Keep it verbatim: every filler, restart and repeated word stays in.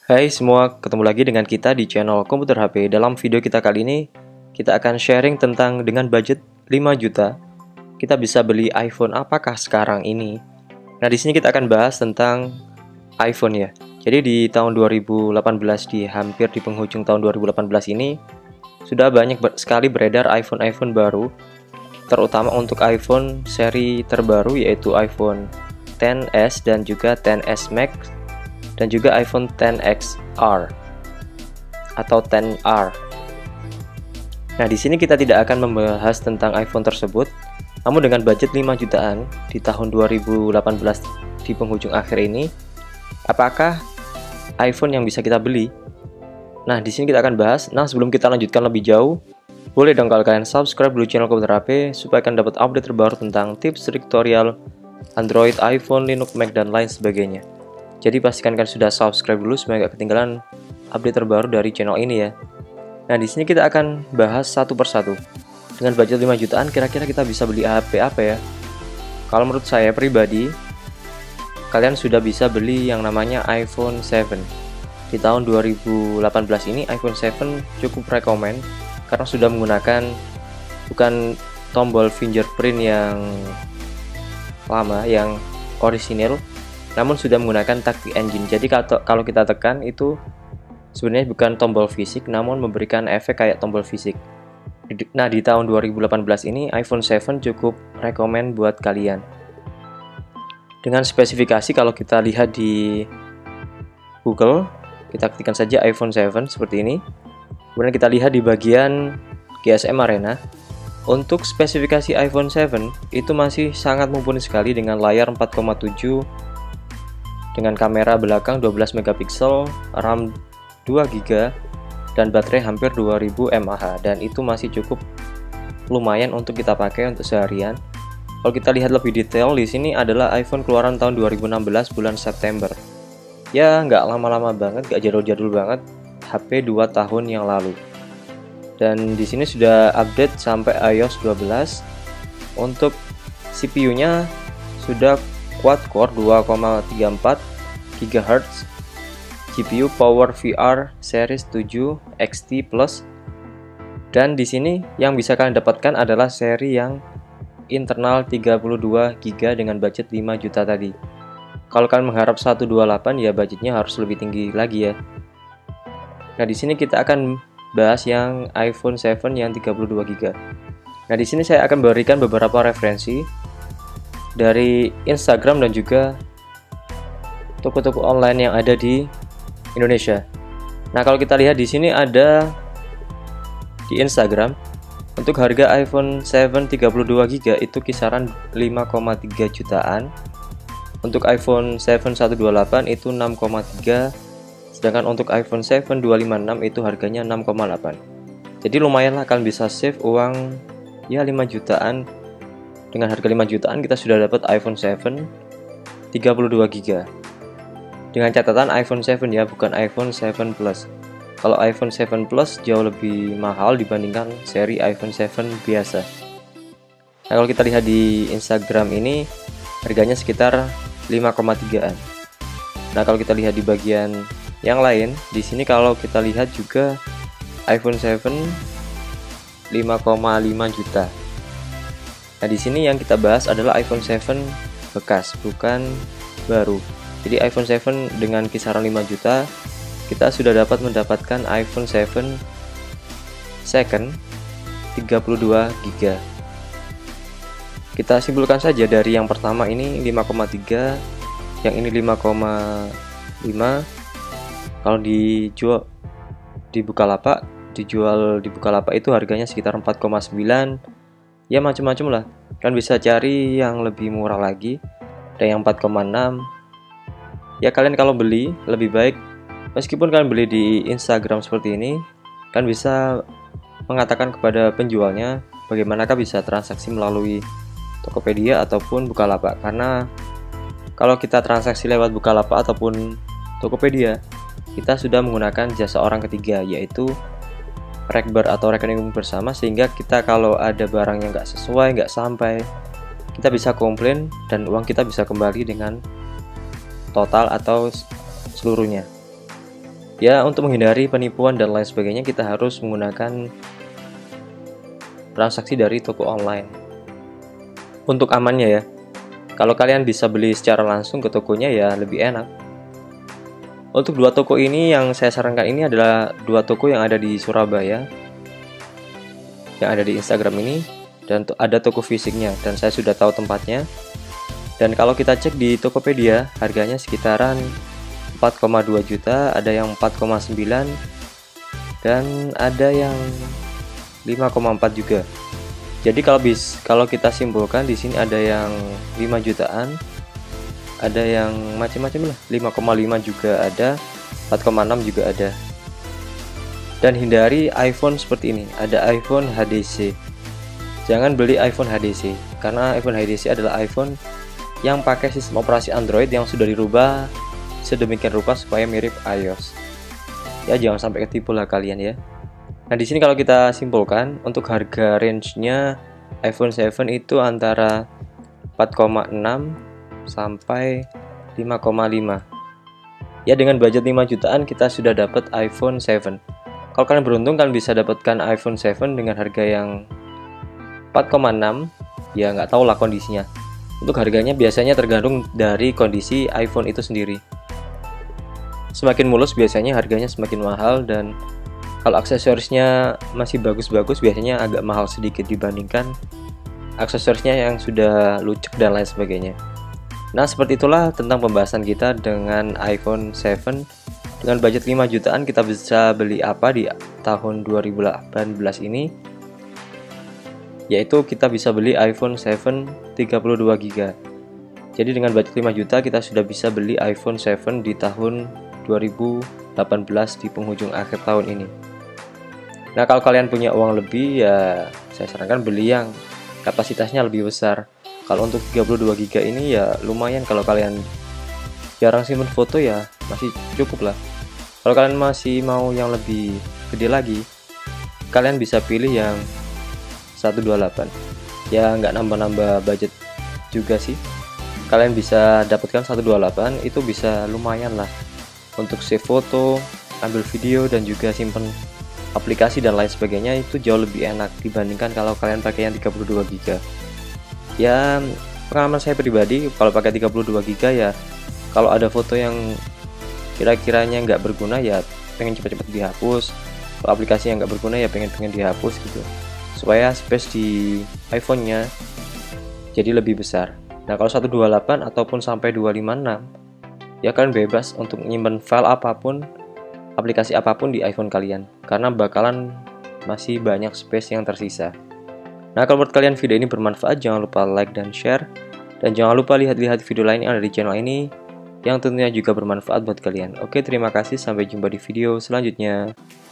Hai semua, ketemu lagi dengan kita di channel Komputer H P. Dalam video kita kali ini, kita akan sharing tentang dengan budget lima juta, kita bisa beli iPhone apakah sekarang ini. Nah, di sini kita akan bahas tentang iPhone ya. Jadi di tahun dua ribu delapan belas, di hampir di penghujung tahun dua ribu delapan belas ini, sudah banyak sekali beredar iPhone-iPhone baru, terutama untuk iPhone seri terbaru yaitu iPhone X S dan juga X S Max dan juga iPhone X X R atau X R. Nah, di sini kita tidak akan membahas tentang iPhone tersebut, namun dengan budget lima jutaan di tahun dua ribu delapan belas di penghujung akhir ini, apakah iPhone yang bisa kita beli? Nah, di sini kita akan bahas. Nah, sebelum kita lanjutkan lebih jauh, boleh dong kalau kalian subscribe dulu channel Komputer H P supaya kalian dapat update terbaru tentang tips tutorial Android, iPhone, Linux, Mac, dan lain sebagainya. Jadi pastikan kalian sudah subscribe dulu supaya gak ketinggalan update terbaru dari channel ini ya. Nah, di sini kita akan bahas satu persatu. Dengan budget lima jutaan, kira-kira kita bisa beli H P apa ya? Kalau menurut saya pribadi, kalian sudah bisa beli yang namanya iPhone tujuh. Di tahun dua ribu delapan belas ini iPhone tujuh cukup rekomen karena sudah menggunakan bukan tombol fingerprint yang lama, yang orisinil, namun sudah menggunakan Tactile Engine. Jadi kalau kita tekan itu sebenarnya bukan tombol fisik, namun memberikan efek kayak tombol fisik. Nah, di tahun dua ribu delapan belas ini iPhone tujuh cukup rekomen buat kalian. Dengan spesifikasi kalau kita lihat di Google, kita ketikkan saja iPhone tujuh seperti ini. Kemudian kita lihat di bagian G S M Arena. Untuk spesifikasi iPhone tujuh itu masih sangat mumpuni sekali dengan layar empat koma tujuh dengan kamera belakang dua belas megapiksel, RAM dua giga dan baterai hampir dua ribu mAh, dan itu masih cukup lumayan untuk kita pakai untuk seharian. Kalau kita lihat lebih detail, di sini adalah iPhone keluaran tahun dua ribu enam belas bulan September. Ya, nggak lama-lama banget, nggak jadul-jadul banget, H P dua tahun yang lalu. Dan di sini sudah update sampai i O S dua belas. Untuk C P U-nya sudah quad-core dua koma tiga empat gigahertz, G P U Power V R Series tujuh X T Plus. Dan di sini yang bisa kalian dapatkan adalah seri yang internal tiga puluh dua giga dengan budget lima juta tadi. Kalau kalian mengharap seratus dua puluh delapan, ya budgetnya harus lebih tinggi lagi ya. Nah, di sini kita akan bahas yang iPhone tujuh yang tiga puluh dua giga. Nah, di sini saya akan berikan beberapa referensi dari Instagram dan juga toko-toko online yang ada di Indonesia. Nah, kalau kita lihat di sini ada di Instagram, untuk harga iPhone tujuh tiga puluh dua giga itu kisaran lima koma tiga jutaan. Untuk iPhone tujuh seratus dua puluh delapan itu enam koma tiga, sedangkan untuk iPhone tujuh dua lima enam itu harganya enam koma delapan. Jadi lumayan lah, kalian bisa save uang ya lima jutaan. Dengan harga lima jutaan kita sudah dapat iPhone tujuh tiga puluh dua giga. Dengan catatan iPhone tujuh ya, bukan iPhone tujuh Plus. Kalau iPhone tujuh Plus jauh lebih mahal dibandingkan seri iPhone tujuh biasa. Nah, kalau kita lihat di Instagram ini harganya sekitar lima koma tigaan. Nah, kalau kita lihat di bagian yang lain, di sini kalau kita lihat juga iPhone tujuh lima koma lima juta. Nah, di sini yang kita bahas adalah iPhone tujuh bekas, bukan baru. Jadi iPhone tujuh dengan kisaran lima juta, kita sudah dapat mendapatkan iPhone tujuh second tiga puluh dua giga. Kita simpulkan saja dari yang pertama ini lima koma tiga, yang ini lima koma lima. Kalau dijual di Bukalapak, dijual di Bukalapak itu harganya sekitar empat koma sembilan. Ya, macam-macam lah. Kan bisa cari yang lebih murah lagi. Ada yang empat koma enam. Ya, kalian kalau beli lebih baik, meskipun kalian beli di Instagram seperti ini, kan bisa mengatakan kepada penjualnya bagaimanakah bisa transaksi melalui Tokopedia ataupun Bukalapak. Karena kalau kita transaksi lewat Bukalapak ataupun Tokopedia, kita sudah menggunakan jasa orang ketiga, yaitu rekber atau rekening bersama, sehingga kita kalau ada barang yang nggak sesuai, nggak sampai, kita bisa komplain dan uang kita bisa kembali dengan total atau seluruhnya. Ya, untuk menghindari penipuan dan lain sebagainya, kita harus menggunakan transaksi dari toko online. Untuk amannya ya, kalau kalian bisa beli secara langsung ke tokonya ya lebih enak. Untuk dua toko ini yang saya sarankan ini adalah dua toko yang ada di Surabaya, yang ada di Instagram ini, dan ada toko fisiknya, dan saya sudah tahu tempatnya. Dan kalau kita cek di Tokopedia, harganya sekitaran empat koma dua juta, ada yang empat koma sembilan, dan ada yang lima koma empat juga. Jadi kalau bis kalau kita simpulkan di sini ada yang lima jutaan, ada yang macam-macam lah, lima koma lima juga ada, empat koma enam juga ada. Dan hindari iPhone seperti ini, ada iPhone H D C. Jangan beli iPhone H D C, karena iPhone H D C adalah iPhone yang pakai sistem operasi Android yang sudah dirubah sedemikian rupa supaya mirip iOS. Ya, jangan sampai ketipu lah kalian ya. Nah, di sini kalau kita simpulkan untuk harga range-nya iPhone tujuh itu antara empat koma enam sampai lima koma lima. Ya, dengan budget lima jutaan kita sudah dapat iPhone tujuh. Kalau kalian beruntung, kalian bisa dapatkan iPhone tujuh dengan harga yang empat koma enam. Ya, nggak tahu lah kondisinya. Untuk harganya biasanya tergantung dari kondisi iPhone itu sendiri. Semakin mulus biasanya harganya semakin mahal, dan kalau aksesorisnya masih bagus-bagus biasanya agak mahal sedikit dibandingkan aksesorisnya yang sudah lucu dan lain sebagainya. Nah, seperti itulah tentang pembahasan kita dengan iPhone tujuh. Dengan budget lima jutaan kita bisa beli apa di tahun dua ribu delapan belas ini? Yaitu kita bisa beli iPhone tujuh tiga puluh dua giga. Jadi dengan budget lima juta kita sudah bisa beli iPhone tujuh di tahun dua ribu delapan belas di penghujung akhir tahun ini. Nah, kalau kalian punya uang lebih ya saya sarankan beli yang kapasitasnya lebih besar. Kalau untuk tiga puluh dua giga ini ya lumayan, kalau kalian jarang simpen foto ya masih cukup lah. Kalau kalian masih mau yang lebih gede lagi, kalian bisa pilih yang seratus dua puluh delapan. Ya nggak nambah-nambah budget juga sih. Kalian bisa dapatkan seratus dua puluh delapan, itu bisa lumayan lah untuk save foto, ambil video, dan juga simpen aplikasi dan lain sebagainya. Itu jauh lebih enak dibandingkan kalau kalian pakai yang tiga puluh dua giga. Ya, pengalaman saya pribadi kalau pakai tiga puluh dua giga ya, kalau ada foto yang kira-kiranya nggak berguna ya pengen cepat-cepat dihapus. Kalau aplikasi yang nggak berguna ya pengen-pengen dihapus gitu, supaya space di iPhone-nya jadi lebih besar. Nah, kalau seratus dua puluh delapan ataupun sampai dua ratus lima puluh enam, ya kalian bebas untuk menyimpan file apapun, aplikasi apapun di iPhone kalian, karena bakalan masih banyak space yang tersisa. Nah, kalau menurut kalian video ini bermanfaat, jangan lupa like dan share, dan jangan lupa lihat-lihat video lain yang ada di channel ini yang tentunya juga bermanfaat buat kalian. Oke, terima kasih, sampai jumpa di video selanjutnya.